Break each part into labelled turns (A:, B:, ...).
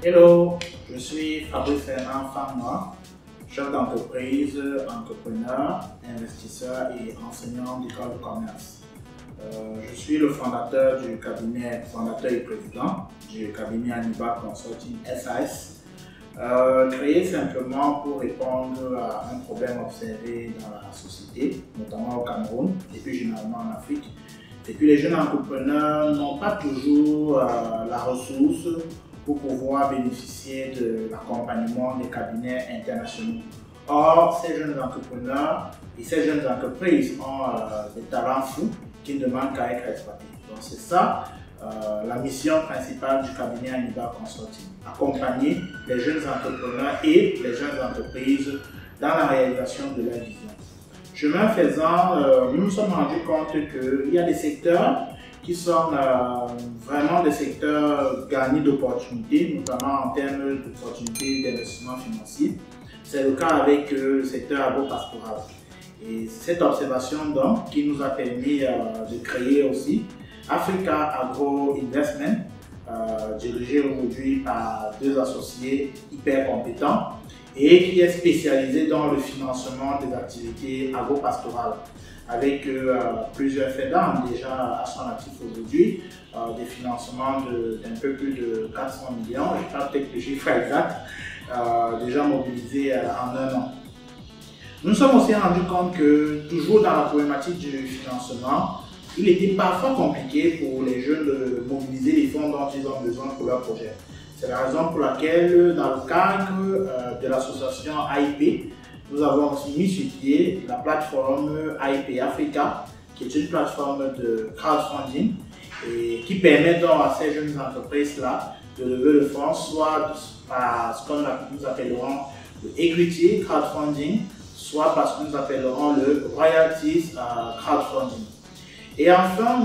A: Hello, je suis Fabrice Fernand Famnois, chef d'entreprise, entrepreneur, investisseur et enseignant d'école de commerce. Je suis le fondateur du cabinet, fondateur et président du cabinet Aniba Consulting SAS, créé simplement pour répondre à un problème observé dans la société, notamment au Cameroun et plus généralement en Afrique. C'est que les jeunes entrepreneurs n'ont pas toujours la ressource pour pouvoir bénéficier de l'accompagnement des cabinets internationaux. Or, ces jeunes entrepreneurs et ces jeunes entreprises ont des talents fous qui ne demandent qu'à être exploités. Donc c'est ça la mission principale du cabinet Aniba Consulting, accompagner les jeunes entrepreneurs et les jeunes entreprises dans la réalisation de leur vision. Chemin faisant, nous nous sommes rendus compte qu'il y a des secteurs qui sont vraiment des secteurs gagnés d'opportunités, notamment en termes d'opportunités d'investissement financier. C'est le cas avec le secteur agro-pastoral. Et cette observation donc qui nous a permis de créer aussi Africa Agro Investment, dirigé aujourd'hui par deux associés hyper compétents et qui est spécialisé dans le financement des activités agro-pastorales, avec plusieurs faits d'armes déjà à son actif aujourd'hui, des financements d'un peu plus de 400 millions, je ne sais pas peut-être le chiffre exact, déjà mobilisés en un an. Nous nous sommes aussi rendus compte que, toujours dans la problématique du financement, il était parfois compliqué pour les jeunes de mobiliser les fonds dont ils ont besoin pour leur projet. C'est la raison pour laquelle, dans le cadre de l'association AIP, nous avons aussi mis sur pied la plateforme AIP Africa, qui est une plateforme de crowdfunding et qui permet donc à ces jeunes entreprises-là de lever le fonds, soit par ce que nous appellerons le equity crowdfunding, soit par ce que nous appellerons le royalties crowdfunding. Et enfin,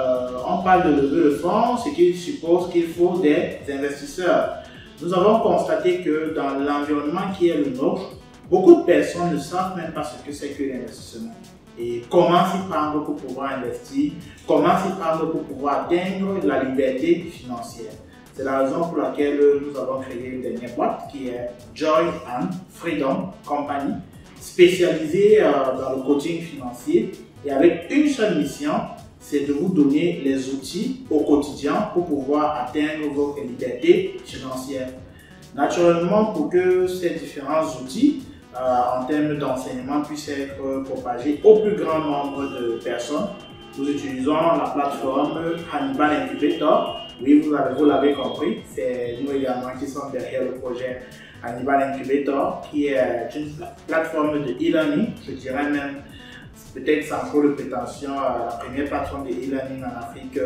A: on parle de lever le fonds, ce qui suppose qu'il faut des investisseurs. Nous avons constaté que dans l'environnement qui est le nôtre, beaucoup de personnes ne savent même pas ce que c'est que l'investissement et comment s'y prendre pour pouvoir investir, comment s'y prendre pour pouvoir atteindre la liberté financière. C'est la raison pour laquelle nous avons créé une dernière boîte qui est Joy and Freedom Company, spécialisée dans le coaching financier et avec une seule mission, c'est de vous donner les outils au quotidien pour pouvoir atteindre votre liberté financière. Naturellement, pour que ces différents outils en termes d'enseignement puissent être propagés au plus grand nombre de personnes, nous utilisons la plateforme Hannibal Incubator. Oui, vous l'avez compris, c'est nous également qui sommes derrière le projet Hannibal Incubator, qui est une plateforme de e-learning, je dirais même, peut-être sans trop de prétention, la première plateforme de e-learning en Afrique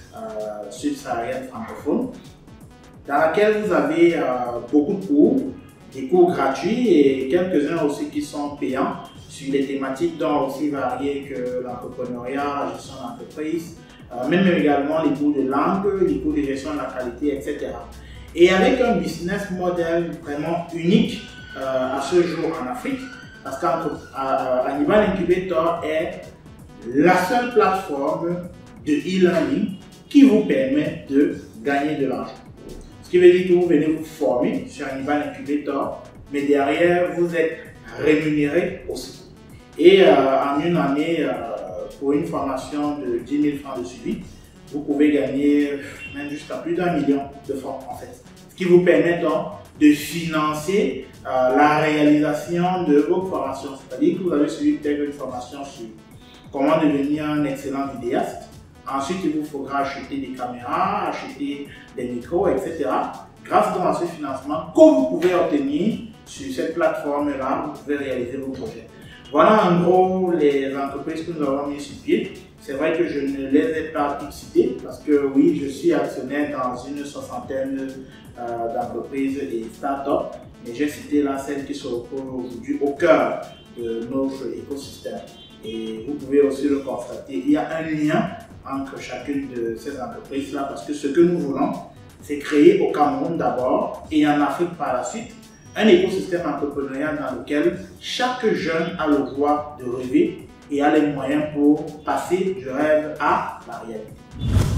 A: subsaharienne francophone, dans laquelle vous avez beaucoup de cours, des cours gratuits et quelques-uns aussi qui sont payants sur des thématiques dont aussi variées que l'entrepreneuriat, la gestion d'entreprise, même également les cours de langue, les cours de gestion de la qualité, etc. Et avec un business model vraiment unique à ce jour en Afrique, parce qu'Hannibal Incubator est la seule plateforme de e-learning qui vous permet de gagner de l'argent. Ce qui veut dire que vous venez vous former sur Hannibal Incubator, mais derrière vous êtes rémunéré aussi. Et en une année, pour une formation de 10 000 francs de suivi, vous pouvez gagner même jusqu'à plus d'1 million de francs en fait. Ce qui vous permet donc de financer la réalisation de vos formations. C'est-à-dire que vous avez suivi peut-être une formation sur comment devenir un excellent vidéaste. Ensuite, il vous faudra acheter des caméras, acheter des micros, etc. Grâce donc à ce financement que vous pouvez obtenir sur cette plateforme-là, vous pouvez réaliser vos projets. Voilà en gros les entreprises que nous avons mis sur pied. C'est vrai que je ne les ai pas toutes citées parce que oui, je suis actionnaire dans une soixantaine d'entreprises et startups, mais j'ai cité là celles qui se retrouvent aujourd'hui au cœur de notre écosystème. Et vous pouvez aussi le constater, il y a un lien entre chacune de ces entreprises-là parce que ce que nous voulons, c'est créer au Cameroun d'abord et en Afrique par la suite un écosystème entrepreneurial dans lequel chaque jeune a le droit de rêver et a les moyens pour passer du rêve à la réalité.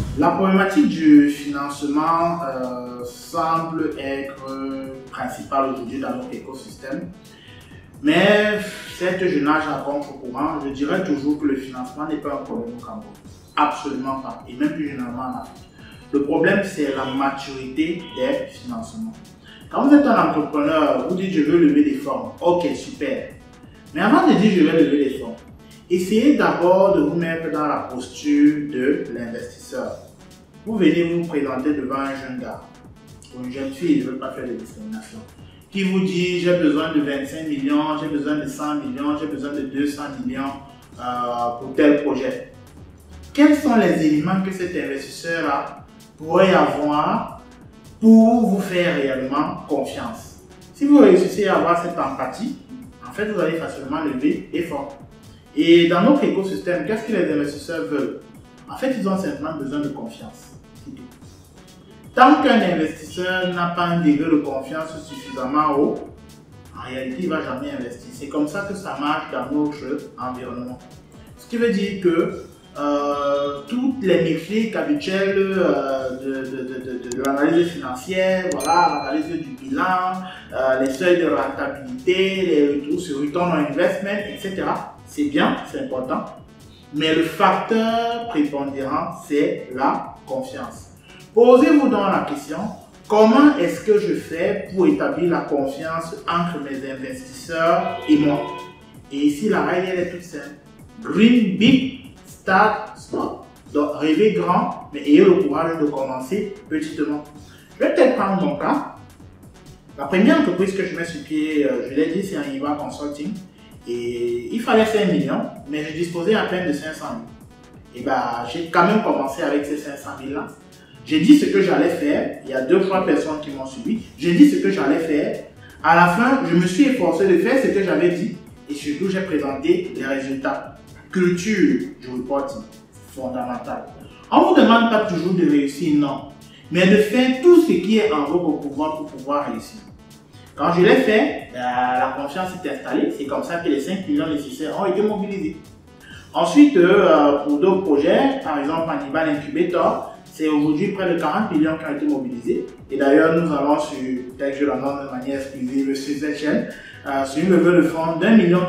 A: La problématique du financement semble être principale aujourd'hui dans notre écosystème. Mais certes, je nage à contre-courant. Je dirais toujours que le financement n'est pas un problème au Cameroun. Absolument pas. Et même plus généralement en Afrique. Le problème, c'est la maturité des financements. Quand vous êtes un entrepreneur, vous dites je veux lever des fonds. Ok, super. Mais avant de dire je vais lever des fonds, essayez d'abord de vous mettre dans la posture de l'investisseur. Vous venez vous présenter devant un jeune gars ou une jeune fille, je ne veux pas faire de discrimination, qui vous dit j'ai besoin de 25 millions, j'ai besoin de 100 millions, j'ai besoin de 200 millions pour tel projet. Quels sont les éléments que cet investisseur-là pourrait avoir pour vous faire réellement confiance? Si vous réussissez à avoir cette empathie, en fait, vous allez facilement lever des fonds. Et dans notre écosystème, qu'est-ce que les investisseurs veulent? En fait, ils ont simplement besoin de confiance. Tant qu'un investisseur n'a pas un degré de confiance suffisamment haut, en réalité, il ne va jamais investir. C'est comme ça que ça marche dans notre environnement. Ce qui veut dire que toutes les métriques habituelles de l'analyse financière, voilà, l'analyse du bilan, les seuils de rentabilité, les retours sur return on investment, etc. C'est bien, c'est important. Mais le facteur prépondérant, c'est la confiance. Posez-vous donc la question, comment est-ce que je fais pour établir la confiance entre mes investisseurs et moi? Et ici, la règle elle est toute simple. Dream big, start small. Donc, rêvez grand, mais ayez le courage de commencer petitement. Je vais peut-être prendre mon cas. La première entreprise que je mets sur pied, je l'ai dit, c'est un IVA Consulting. Et il fallait 5 millions, mais je disposais à peine de 500 000. Et j'ai quand même commencé avec ces 500 000 là. J'ai dit ce que j'allais faire. Il y a 2-3 personnes qui m'ont suivi. J'ai dit ce que j'allais faire. À la fin, je me suis efforcé de faire ce que j'avais dit. Et surtout, j'ai présenté les résultats. Culture du reporting, fondamental. On ne vous demande pas toujours de réussir, non. Mais de faire tout ce qui est en votre pouvoir pour pouvoir réussir. Quand je l'ai fait, la confiance s'est installée. C'est comme ça que les 5 millions nécessaires ont été mobilisés. Ensuite, pour d'autres projets, par exemple Hannibal Incubator, c'est aujourd'hui près de 40 millions qui ont été mobilisés. Et d'ailleurs, nous allons sur, tel que je l'annonce de manière exclusive sur cette chaîne, sur une levée de fonds d'$1 million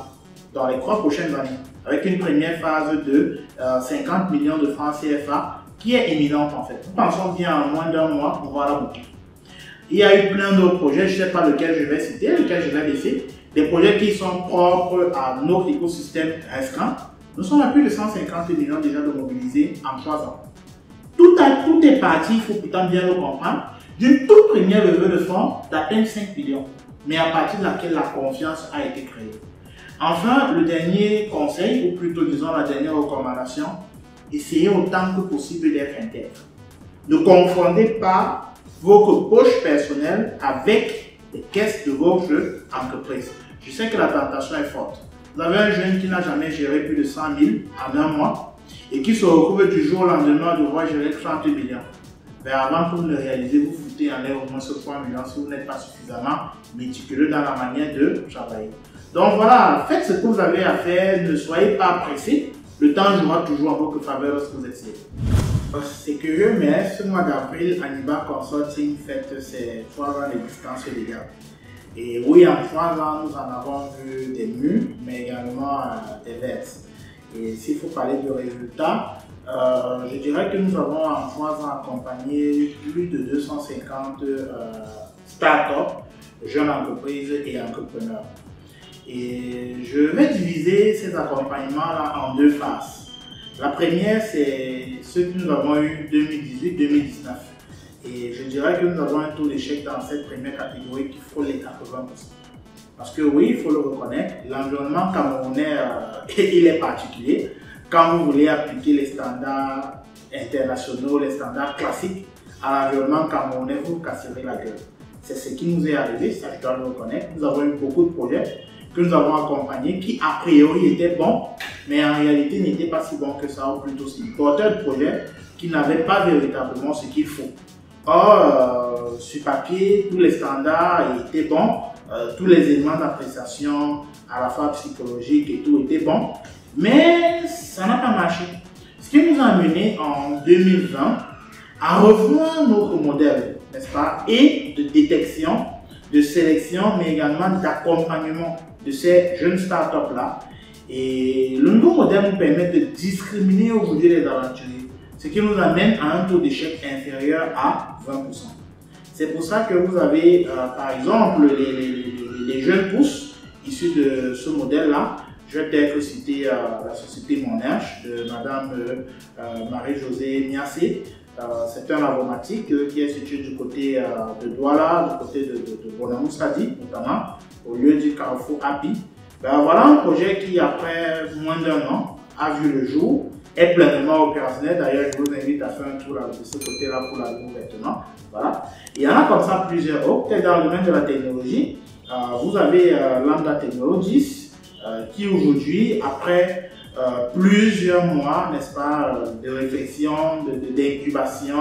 A: dans les 3 prochaines années, avec une première phase de 50 millions de francs CFA qui est imminente en fait. Nous pensons bien en moins d'1 mois, on va la boucler. Il y a eu plein d'autres projets, je ne sais pas lequel je vais citer, lequel je vais laisser. Des projets qui sont propres à notre écosystème restreint. Nous sommes à plus de 150 millions déjà de mobilisés en 3 ans. Tout est parti, il faut pourtant bien le comprendre, d'une toute première levée de fonds d'atteindre 5 millions, mais à partir de laquelle la confiance a été créée. Enfin, le dernier conseil, ou plutôt disons la dernière recommandation, essayez autant que possible d'être intègre. Ne confondez pas votre poche personnelle avec les caisses de votre entreprise. Je sais que la tentation est forte. Vous avez un jeune qui n'a jamais géré plus de 100 000 en un mois et qui se retrouve du jour au lendemain de devoir gérer 30 millions. Mais avant que vous ne le réalisez, vous foutez en l'air au moins ce 3 millions si vous n'êtes pas suffisamment méticuleux dans la manière de travailler. Donc voilà, faites ce que vous avez à faire, ne soyez pas pressés. Le temps jouera toujours en votre faveur lorsque vous essayez. C'est curieux, mais ce mois d'avril, Hannibal Consulting fête ses 3 ans d'existence légale. Et oui, en 3 ans, nous en avons vu des mûres, mais également des vertes. Et s'il faut parler de résultats, je dirais que nous avons en 3 ans accompagné plus de 250 startups, jeunes entreprises et entrepreneurs. Et je vais diviser ces accompagnements-là en 2 phases. La première, c'est ceux que nous avons eu 2018-2019. Et je dirais que nous avons un taux d'échec dans cette première catégorie qui frôle les 80%. Parce que oui, il faut le reconnaître, l'environnement camerounais, il est particulier. Quand vous voulez appliquer les standards internationaux, les standards classiques à l'environnement camerounais, vous vous casserez la gueule. C'est ce qui nous est arrivé, ça je dois le reconnaître. Nous avons eu beaucoup de projets que nous avons accompagnés qui a priori étaient bons, mais en réalité n'étaient pas si bons que ça, ou plutôt si porteurs de projets qui n'avaient pas véritablement ce qu'il faut. Or, sur papier, tous les standards étaient bons, tous les éléments d'appréciation, à la fois psychologique et tout, étaient bons, mais ça n'a pas marché. Ce qui nous a amené en 2020 à revoir notre modèle, n'est-ce pas, et de détection, de sélection, mais également d'accompagnement de ces jeunes startups-là. Et le nouveau modèle nous permet de discriminer aujourd'hui les aventuriers, ce qui nous amène à un taux d'échec inférieur à 20%. C'est pour ça que vous avez, par exemple, les jeunes pousses issus de ce modèle-là. Je vais peut-être citer la société Monerge de Madame Marie-Josée Miassé. C'est un laboratique qui est situé du côté de Douala, du côté de Bonamoussadi, notamment, au lieu du Carrefour Happy. Ben, voilà un projet qui, après moins d'1 an, a vu le jour, est pleinement opérationnel. D'ailleurs, je vous invite à faire un tour de ce côté-là pour la louer maintenant. Voilà. Il y en a comme ça plusieurs autres. Peut-être dans le domaine de la technologie, vous avez Lambda Technologies, qui aujourd'hui, après plusieurs mois, n'est-ce pas, de réflexion, d'incubation,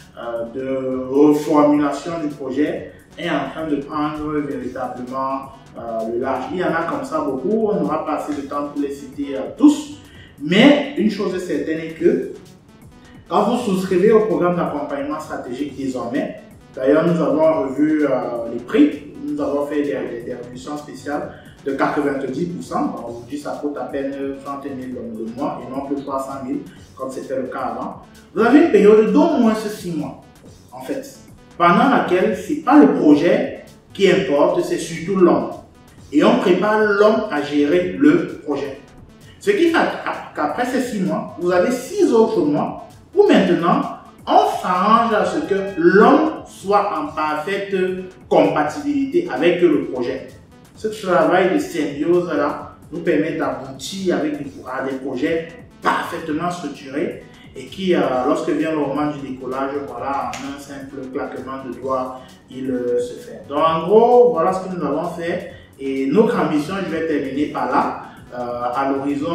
A: de reformulation du projet, est en train de prendre véritablement le large. Il y en a comme ça beaucoup, on n'aura pas assez de temps pour les citer tous, mais une chose est certaine est que quand vous souscrivez au programme d'accompagnement stratégique désormais, d'ailleurs nous avons revu les prix, nous avons fait des réductions spéciales de 90%. Aujourd'hui, ça coûte à peine 30 000 le mois et non plus 300 000 comme c'était le cas avant. Vous avez une période d'au moins 6 mois, en fait, pendant laquelle ce n'est pas le projet qui importe, c'est surtout l'homme. Et on prépare l'homme à gérer le projet. Ce qui fait qu'après ces 6 mois, vous avez 6 autres mois où maintenant, on s'arrange à ce que l'homme soit en parfaite compatibilité avec le projet. Ce travail de symbiose-là nous permet d'aboutir avec des projets parfaitement structurés et qui, lorsque vient le moment du décollage, voilà, en un simple claquement de doigts, il se fait. Donc, en gros, voilà ce que nous avons fait. Et notre ambition, je vais terminer par là, à l'horizon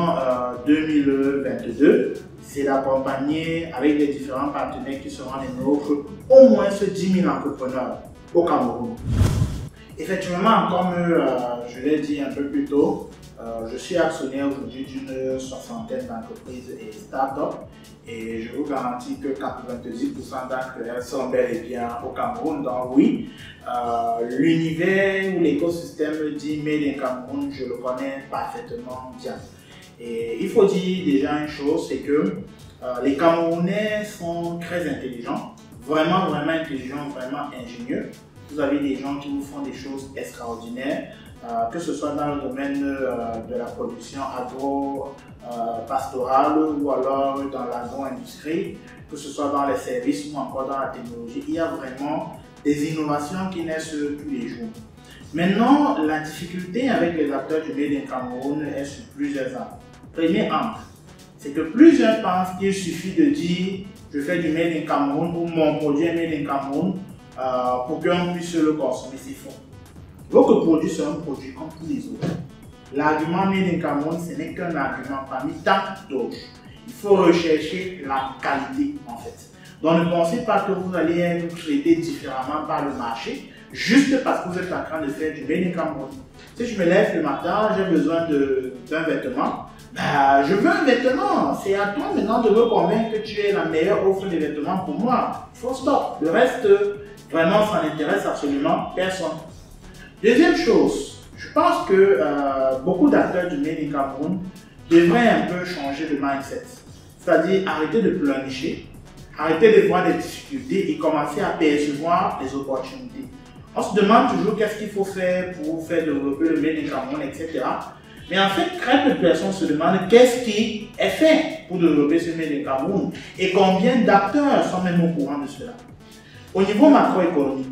A: 2022, c'est d'accompagner avec les différents partenaires qui seront les nôtres au moins 10 000 entrepreneurs au Cameroun. Effectivement, comme je l'ai dit un peu plus tôt, je suis actionnaire aujourd'hui d'une 60aine d'entreprises et startups et je vous garantis que 90% d'entre elles sont bel et bien au Cameroun. Donc oui, l'univers ou l'écosystème dit Made in Cameroun, je le connais parfaitement bien. Et il faut dire déjà une chose, c'est que les Camerounais sont très intelligents, vraiment intelligents, vraiment ingénieux. Vous avez des gens qui vous font des choses extraordinaires, que ce soit dans le domaine de la production agro-pastorale ou alors dans l'agro-industrie, que ce soit dans les services ou encore dans la technologie. Il y a vraiment des innovations qui naissent tous les jours. Maintenant, la difficulté avec les acteurs du Made in Cameroun est sur plusieurs angles. Premier angle, c'est que plusieurs pensent qu'il suffit de dire je fais du Made in Cameroun ou mon produit est Made in Cameroun pour qu'on puisse le consommer. C'est faux. Votre produit, c'est un produit comme tous les autres. L'argument Made in Cameroun, ce n'est qu'un argument parmi tant d'autres. Il faut rechercher la qualité en fait. Donc ne pensez pas que vous allez être traité différemment par le marché juste parce que vous êtes en train de faire du Made in Cameroun. Si je me lève le matin, j'ai besoin d'un vêtement, je veux un vêtement. C'est à toi maintenant de me convaincre que tu es la meilleure offre de vêtements pour moi. Faut stop. Le reste, vraiment, ça n'intéresse absolument personne. Deuxième chose, je pense que beaucoup d'acteurs du Made in Cameroun devraient un peu changer de mindset. C'est-à-dire arrêter de pleurnicher, arrêter de voir des difficultés et commencer à percevoir les opportunités. On se demande toujours qu'est-ce qu'il faut faire pour faire développer le Made in Cameroun, etc. Mais en fait, très peu de personnes se demandent qu'est-ce qui est fait pour développer ce Made in Cameroun et combien d'acteurs sont même au courant de cela. Au niveau macroéconomique,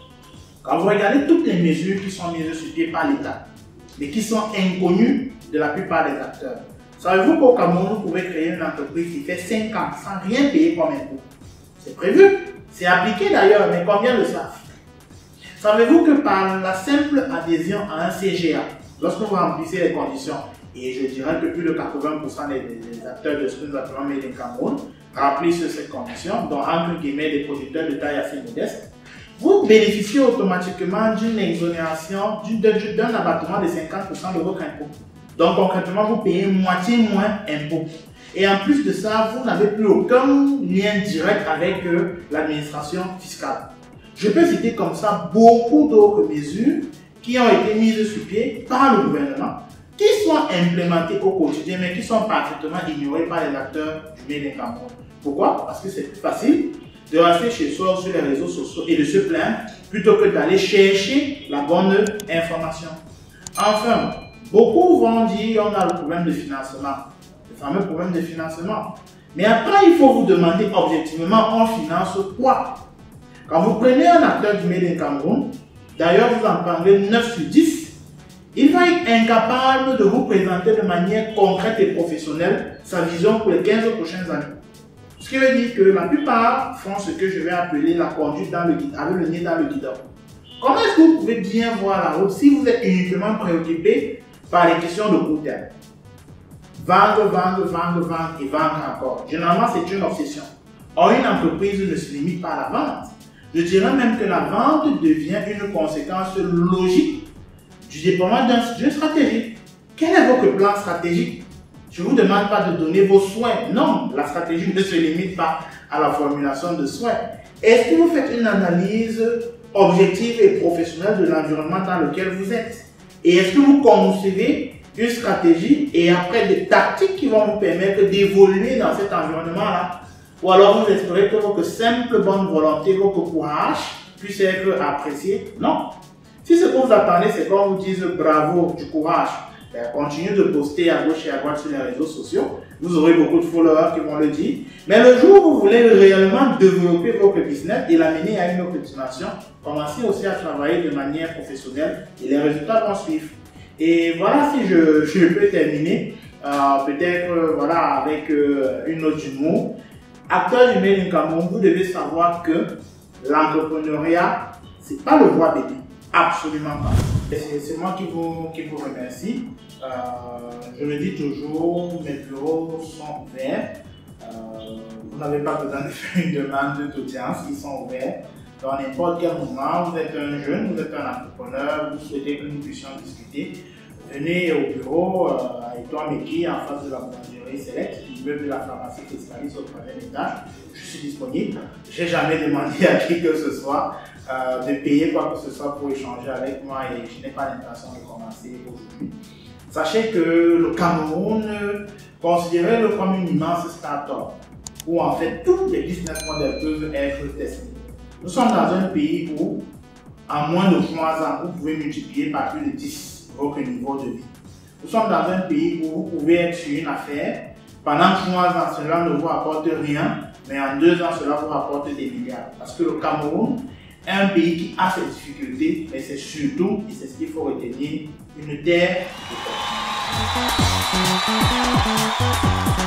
A: quand vous regardez toutes les mesures qui sont mises sur pied par l'État, mais qui sont inconnues de la plupart des acteurs, savez-vous qu'au Cameroun, vous pouvez créer une entreprise qui fait 5 ans sans rien payer comme impôt? C'est prévu, c'est appliqué d'ailleurs, mais combien le savent? Savez-vous que par la simple adhésion à un CGA, lorsque vous remplissez les conditions, et je dirais que plus de 80% des acteurs de ce que nous appelons Made in Cameroun remplissent ces conditions, dont entre guillemets des producteurs de taille assez modeste, vous bénéficiez automatiquement d'une exonération, d'un abattement de 50% de votre impôt. Donc concrètement, vous payez moitié moins impôt. Et en plus de ça, vous n'avez plus aucun lien direct avec l'administration fiscale. Je peux citer comme ça beaucoup d'autres mesures qui ont été mises sur pied par le gouvernement, qui sont implémentées au quotidien, mais qui sont parfaitement ignorées par les acteurs du Made in Cameroun. Pourquoi? Parce que c'est plus facile de rester chez soi sur les réseaux sociaux et de se plaindre plutôt que d'aller chercher la bonne information. Enfin, beaucoup vont dire on a le problème de financement, le fameux problème de financement. Mais après, il faut vous demander objectivement, on finance quoi? Quand vous prenez un acteur du Made in Cameroun, d'ailleurs vous en parlez 9 sur 10, il va être incapable de vous présenter de manière concrète et professionnelle sa vision pour les 15 prochaines années. Ce qui veut dire que la plupart font ce que je vais appeler la conduite dans le guidon, avec le nez dans le guidon. Comment est-ce que vous pouvez bien voir la route si vous êtes uniquement préoccupé par les questions de court terme? Vendre, vendre, vendre, vendre et vendre encore. Généralement, c'est une obsession. Or, une entreprise ne se limite pas à la vente. Je dirais même que la vente devient une conséquence logique du déploiement d'une stratégie. Quel est votre plan stratégique? Je ne vous demande pas de donner vos souhaits. Non, la stratégie ne se limite pas à la formulation de souhaits. Est-ce que vous faites une analyse objective et professionnelle de l'environnement dans lequel vous êtes? Et est-ce que vous concevez une stratégie et après des tactiques qui vont vous permettre d'évoluer dans cet environnement-là? Ou alors vous espérez que votre simple bonne volonté, votre courage puisse être apprécié? Non. Si ce que vous attendez, c'est qu'on vous dise bravo, du courage, ben, continuez de poster à gauche et à droite sur les réseaux sociaux. Vous aurez beaucoup de followers qui vont le dire. Mais le jour où vous voulez réellement développer votre business et l'amener à une autre dimension, commencez aussi à travailler de manière professionnelle et les résultats vont suivre. Et voilà, si je peux terminer, peut-être voilà, avec une note d'humour. Acteur du Made in Cameroun, vous devez savoir que l'entrepreneuriat, ce n'est pas le roi bébé. Absolument pas. C'est moi qui vous remercie. Je me dis toujours, mes bureaux sont ouverts. Vous n'avez pas besoin de faire une demande d'audience, ils sont ouverts. Dans n'importe quel moment, vous êtes un jeune, vous êtes un entrepreneur, vous souhaitez que nous puissions discuter, venez au bureau à Étoile Métier en face de la boulangerie Select, l'immeuble de la pharmacie Cristallis au 3e étage. Je suis disponible. Je n'ai jamais demandé à qui que ce soit de payer quoi que ce soit pour échanger avec moi et je n'ai pas l'intention de commencer aujourd'hui. Sachez que le Cameroun, considérez-le comme une immense start-up où en fait tous les business models peuvent être testés. Nous sommes dans un pays où en moins de 3 ans, vous pouvez multiplier par plus de 10 votre niveau de vie. Nous sommes dans un pays où vous pouvez être sur une affaire, pendant 3 ans cela ne vous apporte rien, mais en 2 ans cela vous rapporte des milliards. Parce que le Cameroun est un pays qui a ses difficultés, mais c'est surtout, et c'est ce qu'il faut retenir, une terre de